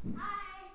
Hi.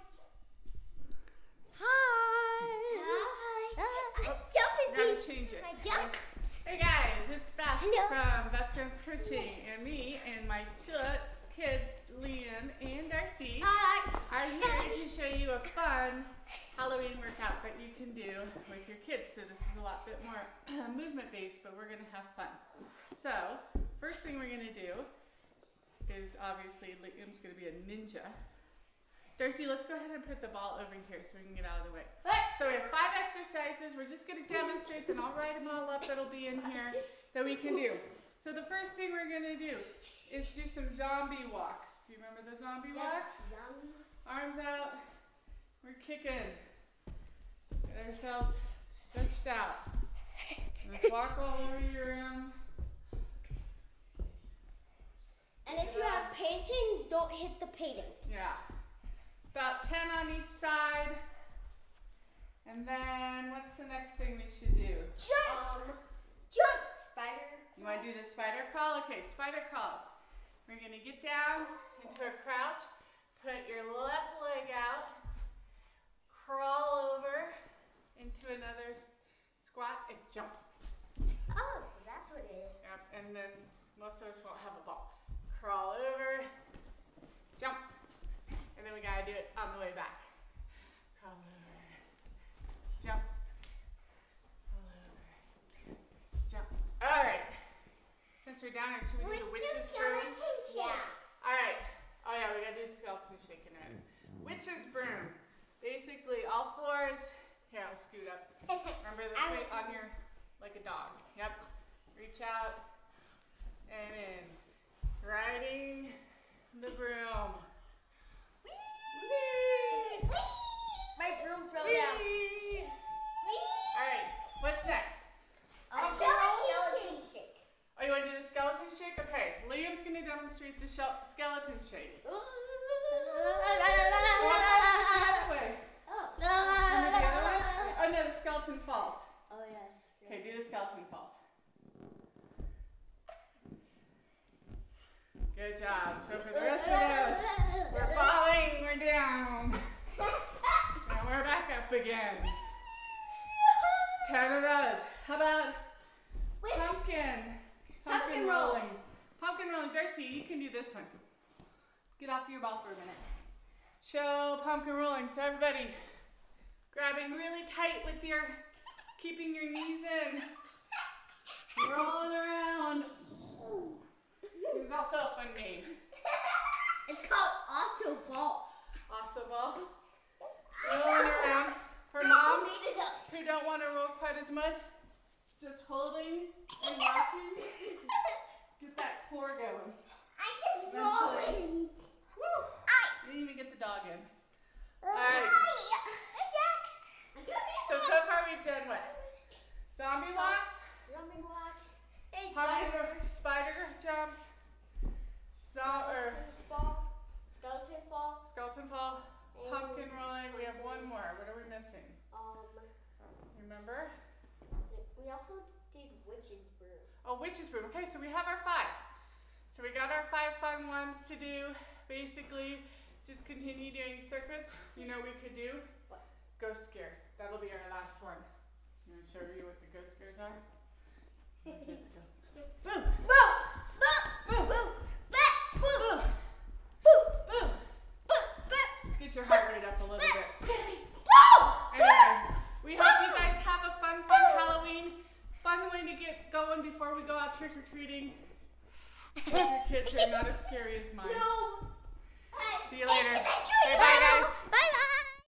Hi. Jumping. Gotta change it. Hey guys, it's Beth from Beth Jones Coaching, and me and my two kids, Liam and Darcy, are here to show you a fun Halloween workout that you can do with your kids. So this is a lot bit more movement based, but we're gonna have fun. So first thing we're gonna do is obviously Liam's gonna be a ninja. Darcy, let's go ahead and put the ball over here so we can get out of the way. So we have 5 exercises. We're just going to demonstrate them. I'll write them all up that'll be in here that we can do. So the first thing we're going to do is do some zombie walks. Do you remember the zombie walks? Arms out. We're kicking. Get ourselves stretched out. Let's walk all over your room. And if you have paintings, don't hit the paintings. Yeah. About 10 on each side. And then, what's the next thing we should do? Jump! Jump! Spider. You want to do the spider crawl? Okay, spider crawls. We're going to get down into a crouch, put your left leg out, crawl over into another squat, and jump. Oh, so that's what it is. Yep, and then most of us won't have a ball. Crawl over, jump. And then we gotta do it on the way back. Crawl over, jump, crawl over, jump. All right. Since we're down here, should we do the witch's broom? Yeah. All right. Oh yeah, we gotta do the skeleton shake in a minute. Witch's broom. Basically, all fours. Here, I'll scoot up. Remember this way on your, like a dog. Yep. Reach out and in. Riding the broom. My broom fell down. Alright, what's next? Skeleton shake. Oh, you want to do the skeleton shake? Okay, Liam's going to demonstrate the skeleton shake. Oh. Oh no, the skeleton falls. Oh yeah. Okay, do the skeleton falls. Good job. So for the rest of us, we're falling, we're down. And we're back up again. 10 of those. How about pumpkin rolling? Pumpkin rolling. Darcy, you can do this one. Get off your ball for a minute. Show pumpkin rolling. So everybody, grabbing really tight with your, keeping your knees in. Rolling around. It's also a fun game. It's called Osso Ball. Osso Ball. Rolling around. For moms who don't want to roll quite as much, just holding and rocking. Get that core going. I'm just rolling. Woo! You didn't even get the dog in. Alright. So far we've done what? Zombie walks? Zombie walks. Spider jumps. Skeleton fall. Pumpkin rolling. We have one more. What are we missing? Remember? We also did witch's broom. Oh, witch's broom. Okay, so we have our 5. So we got our 5 fun ones to do. Basically, just continue doing circuits. You know what we could do? What? Ghost scares. That'll be our last one. I'm going to show you what the ghost scares are. Let's go. Boom! Boom! Boom! Boom! Boom! Get your heart rate up a little bit. Anyway, we hope you guys have a fun Halloween. Fun way to get going before we go out trick-or-treating. Your kids are not as scary as mine. No. See you later. Say bye, guys. Bye-bye.